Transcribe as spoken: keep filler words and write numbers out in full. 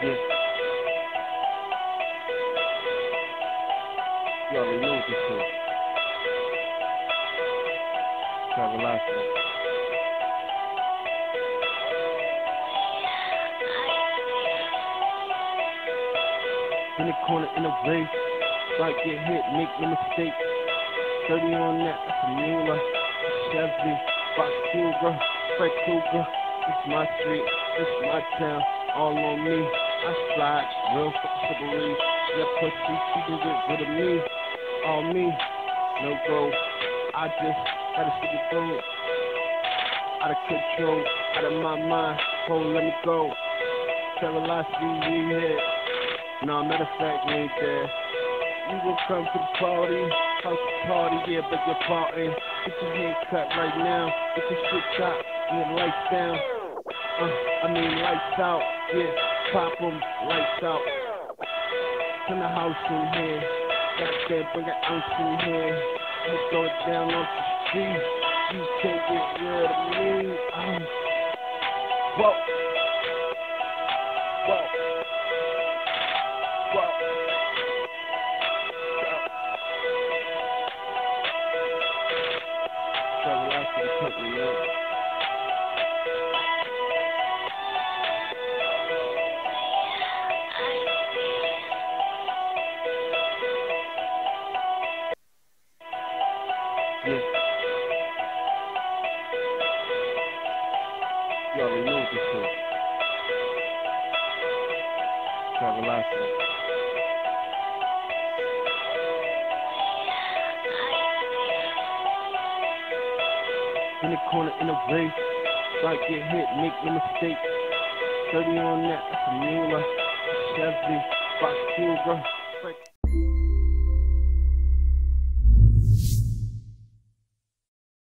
Yeah. You already know what this is. Travelocity. In the corner in the race, like get hit, make no mistake. thirty on that, that's a Mueller, Chevy, Fox Cougar, Fred Cougar. It's my street, it's my town, all on me. I slide, real fucking chivalry. That pussy, she can get rid of me, all me. No go, I just gotta see the through. Out of control, out of my mind. Oh, let me go. Travelocity, we here. No, matter of fact, we ain't there. You gon' come to the party, house party, yeah, but you're partying. Get your hair cut right now, get your shit top, and your lights down. Uh, I mean lights out, yeah, pop 'em, lights out. Turn the house in here, got that, bring an ounce in here. We throw it down off the street, you can't get rid of me. Um, whoa, whoa, whoa. Travelocity took me up. Yeah. You already know what this is. Travelocity. In the corner in the race, like get hit, make no mistake. thirty on that, that's a Mueller, Chevy, Fox Cougar, Fred